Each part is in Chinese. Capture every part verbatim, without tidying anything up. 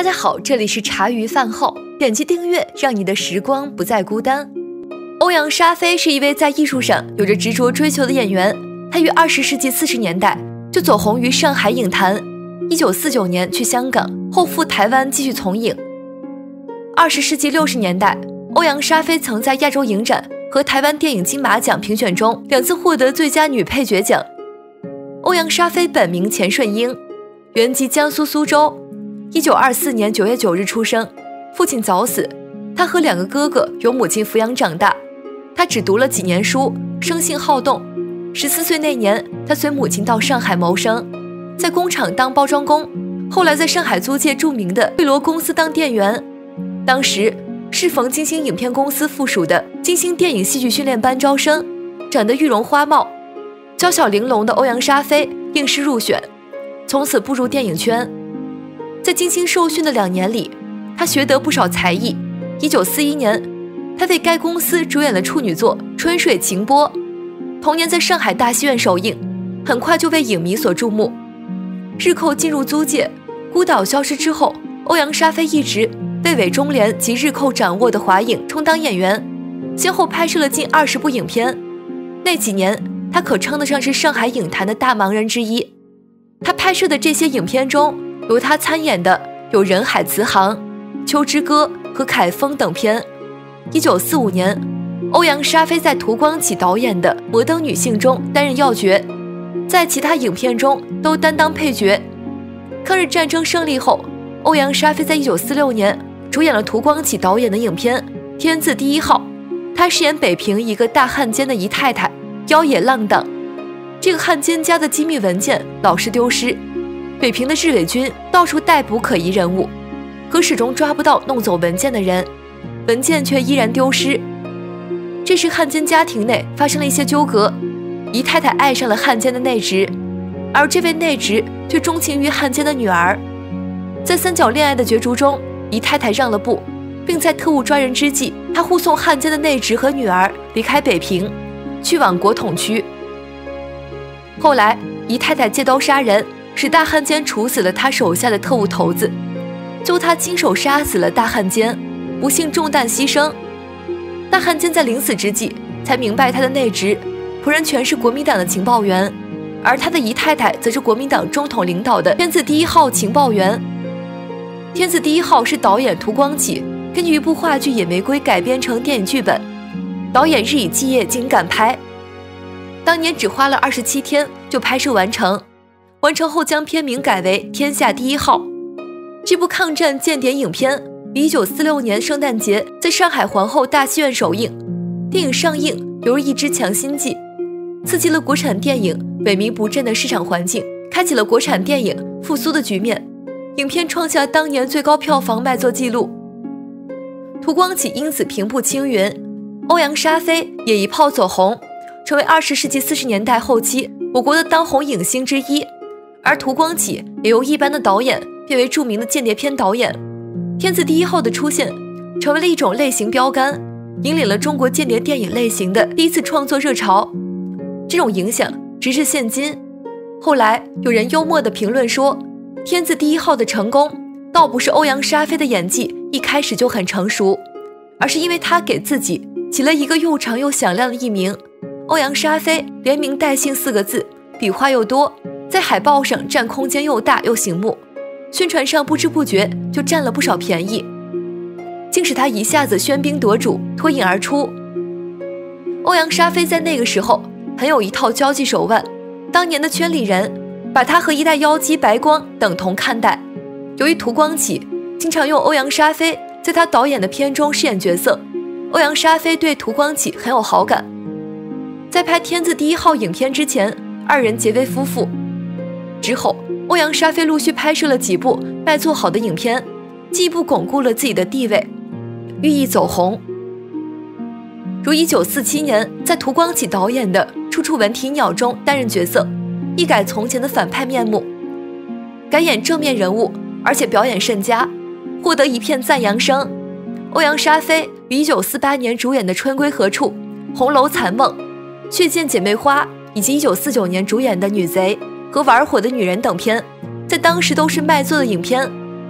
家好，这里是茶余饭后，点击订阅，让你的时光不再孤单。欧阳莎菲是一位在艺术上有着执着追求的演员，她于二十世纪四十年代就走红于上海影坛，一九四九年去香港，后赴台湾继续从影。二十世纪六十年代，欧阳莎菲曾在亚洲影展和台湾电影金马奖评选中两次获得最佳女配角奖。欧阳莎菲本名钱顺英，原籍江苏苏州，一九二四年九月九日出生，父亲早死，她和两个哥哥由母亲抚养长大。她只读了几年书，生性好动。十四岁那年，她随母亲到上海谋生，在工厂当包装工，后来在上海租界著名的汇罗公司当店员。当时适逢金星影片公司附属的金星电影戏剧训练班招生，长得玉容花貌，娇小玲珑的欧阳莎菲应试入选，从此步入电影圈。在金星受训的两年里，她学得不少才艺。一九四一年，她为该公司主演了处女作《春水晴波》，同年在上海大戏院首映，很快就为影迷所注目。日寇进入租界，孤岛消失之后，欧阳莎菲一直为伪中联及日寇掌握的华影充当演员，先后拍摄了近二十部影片。那几年，她可称得上是上海影坛的大忙人之一。她拍摄的这些影片中，由她参演的有《人海慈航》、《秋之歌》和《凯风》等片。一九四五年，欧阳莎菲在涂光启导演的《摩登女性》中担任要角，在其他影片中都担当配角。抗日战争胜利后，欧阳莎菲在一九四六年主演了涂光启导演的影片《天字第一号》，她饰演北平一个大汉奸的姨太太，妖冶浪荡。这个汉奸家的机密文件老是丢失，北平的日伪军到处逮捕可疑人物，可始终抓不到弄走文件的人，文件却依然丢失。这时汉奸家庭内发生了一些纠葛，姨太太爱上了汉奸的内侄，而这位内侄却钟情于汉奸的女儿。在三角恋爱的角逐中，姨太太让了步，并在特务抓人之际，她护送汉奸的内侄和女儿离开北平，去往国统区。后来姨太太借刀杀人，使大汉奸处死了他手下的特务头子，就他亲手杀死了大汉奸，不幸中弹牺牲。大汉奸在临死之际才明白他的内侄仆人全是国民党的情报员，而他的姨太太则是国民党中统领导的天字第一号情报员。天字第一号是导演涂光启根据一部话剧《野玫瑰》改编成电影剧本，导演日以继夜紧赶拍，当年只花了二十七天就拍摄完成，完成后将片名改为《天下第一号》。这部抗战间谍影片于一九四六年圣诞节在上海皇后大戏院首映，电影上映犹如一支强心剂，刺激了国产电影萎靡不振的市场环境，开启了国产电影复苏的局面。影片创下当年最高票房卖座纪录，涂光启因此平步青云，欧阳莎菲也一炮走红，成为二十世纪四十年代后期我国的当红影星之一。而涂光启也由一般的导演变为著名的间谍片导演。天字第一号的出现成为了一种类型标杆，引领了中国间谍电影类型的第一次创作热潮。这种影响直至现今。后来有人幽默地评论说，天字第一号的成功倒不是欧阳莎菲的演技一开始就很成熟，而是因为她给自己起了一个又长又响亮的艺名欧阳莎菲，连名带姓四个字，笔画又多，在海报上占空间又大又醒目，宣传上不知不觉就占了不少便宜，竟使她一下子喧宾夺主，脱颖而出。欧阳莎菲在那个时候很有一套交际手腕，当年的圈里人把她和一代妖姬白光等同看待。由于涂光启经常用欧阳莎菲在他导演的片中饰演角色，欧阳莎菲对涂光启很有好感。在拍《天字第一号》影片之前，二人结为夫妇。之后欧阳莎菲陆续拍摄了几部卖座好的影片，进一步巩固了自己的地位，寓意走红。如一九四七年在涂光启导演的《处处闻啼鸟》中担任角色，一改从前的反派面目，改演正面人物，而且表演甚佳，获得一片赞扬声。欧阳莎菲于一九四八年主演的《春归何处》、《红楼残梦》、《血溅姐妹花》以及一九四九年主演的《女贼》和《玩火的女人》等片，在当时都是卖座的影片。欧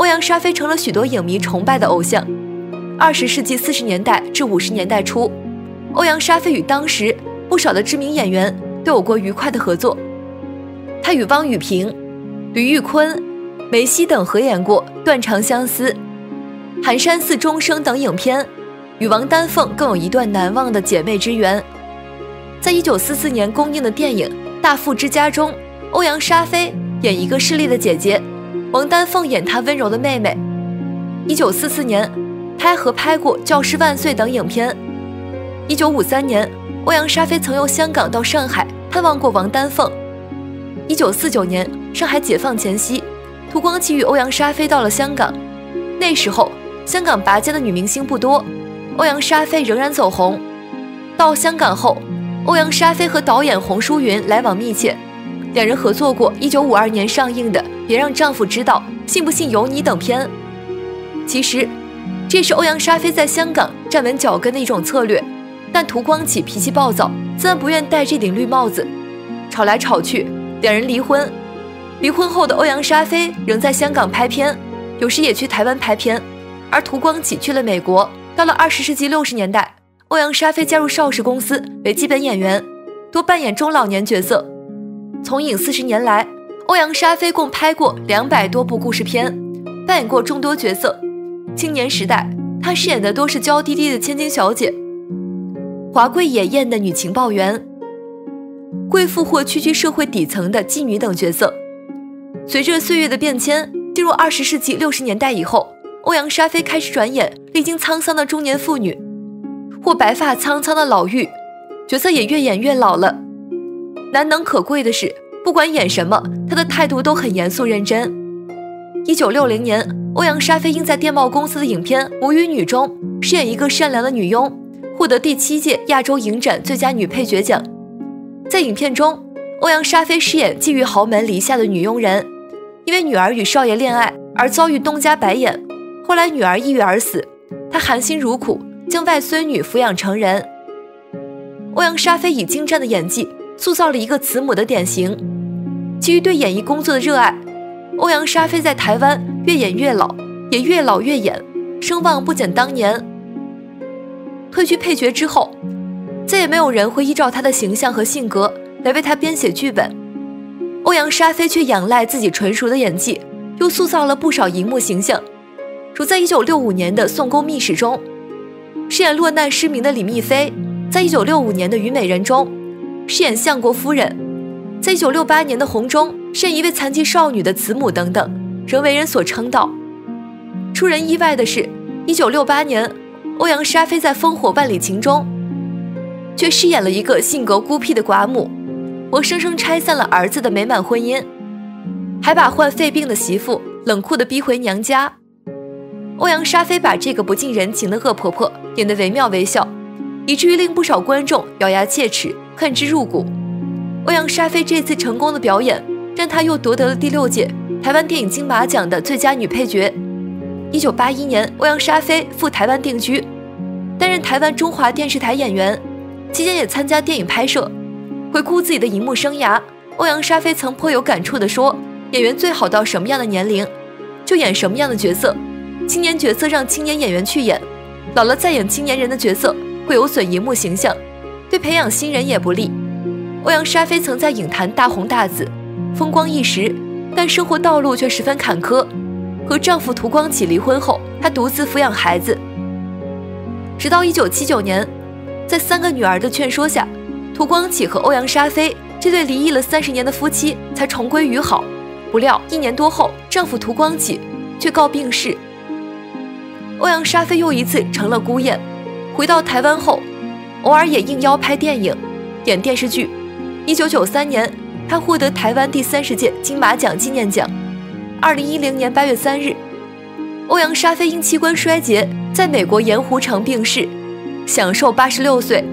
欧阳莎菲成了许多影迷崇拜的偶像。二十世纪四十年代至五十年代初，欧阳莎菲与当时不少的知名演员都有过愉快的合作。她与汪雨萍、吕玉坤、梅西等合演过《断肠相思》《寒山寺钟声》等影片，与王丹凤更有一段难忘的姐妹之缘。在一九四四年公映的电影《大富之家》中，欧阳莎菲演一个势利的姐姐，王丹凤演她温柔的妹妹。一九四四年，她还合拍过《教师万岁》等影片。一九五三年，欧阳莎菲曾由香港到上海探望过王丹凤。一九四九年，上海解放前夕，涂光启与欧阳莎菲到了香港。那时候，香港拔尖的女明星不多，欧阳莎菲仍然走红。到香港后，欧阳莎菲和导演洪淑云来往密切，两人合作过一九五二年上映的《别让丈夫知道》《信不信由你》等片。其实，这是欧阳莎菲在香港站稳脚跟的一种策略，但涂光启脾气暴躁，自然不愿戴这顶绿帽子，吵来吵去，两人离婚。离婚后的欧阳莎菲仍在香港拍片，有时也去台湾拍片，而涂光启去了美国。到了二十世纪六十年代，欧阳莎菲加入邵氏公司为基本演员，多扮演中老年角色。从影四十年来，欧阳莎菲共拍过两百多部故事片，扮演过众多角色。青年时代，她饰演的多是娇滴滴的千金小姐、华贵野艳的女情报员、贵妇或区区社会底层的妓女等角色。随着岁月的变迁，进入二十世纪六十年代以后，欧阳莎菲开始转演历经沧桑的中年妇女，或白发苍苍的老妪，角色也越演越老了。难能可贵的是，不管演什么，她的态度都很严肃认真。一九六零年，欧阳莎菲因在电报公司的影片《母与女》中饰演一个善良的女佣，获得第七届亚洲影展最佳女配角奖。在影片中，欧阳莎菲饰演寄寓豪门篱下的女佣人，因为女儿与少爷恋爱而遭遇东家白眼，后来女儿抑郁而死，她含辛茹苦将外孙女抚养成人。欧阳莎菲以精湛的演技塑造了一个慈母的典型。基于对演艺工作的热爱，欧阳莎菲在台湾越演越老，也越老越演，声望不减当年。退居配角之后，再也没有人会依照她的形象和性格来为她编写剧本。欧阳莎菲却仰赖自己纯熟的演技，又塑造了不少荧幕形象，如在一九六五年的《宋宫秘史》中饰演落难失明的李密妃，在一九六五年的《虞美人》中饰演相国夫人，在一九六八年的《红》中饰演一位残疾少女的慈母等等，仍为人所称道。出人意外的是，一九六八年欧阳莎菲在《烽火万里情》中却饰演了一个性格孤僻的寡母，活生生拆散了儿子的美满婚姻，还把患肺病的媳妇冷酷地逼回娘家。欧阳莎菲把这个不近人情的恶婆婆演得惟妙惟肖，以至于令不少观众咬牙切齿，恨之入骨。欧阳莎菲这次成功的表演，让她又夺得了第六届台湾电影金马奖的最佳女配角。一九八一年，欧阳莎菲赴台湾定居，担任台湾中华电视台演员，期间也参加电影拍摄。回顾自己的荧幕生涯，欧阳莎菲曾颇有感触地说，演员最好到什么样的年龄就演什么样的角色，青年角色让青年演员去演，老了再演青年人的角色会有损荧幕形象，对培养新人也不利。欧阳莎菲曾在影坛大红大紫，风光一时，但生活道路却十分坎坷。和丈夫涂光启离婚后，她独自抚养孩子，直到一九七九年，在三个女儿的劝说下，涂光启和欧阳莎菲这对离异了三十年的夫妻才重归于好。不料一年多后，丈夫涂光启却告病逝，欧阳莎菲又一次成了孤雁。回到台湾后，偶尔也应邀拍电影、演电视剧。一九九三年，她获得台湾第三十届金马奖纪念奖。二零一零年八月三日，欧阳莎菲因器官衰竭在美国盐湖城病逝，享寿八十六岁。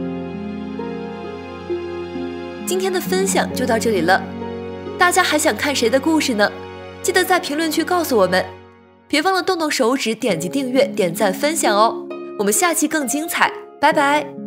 今天的分享就到这里了，大家还想看谁的故事呢？记得在评论区告诉我们，别忘了动动手指点击订阅、点赞、分享哦。我们下期更精彩，拜拜。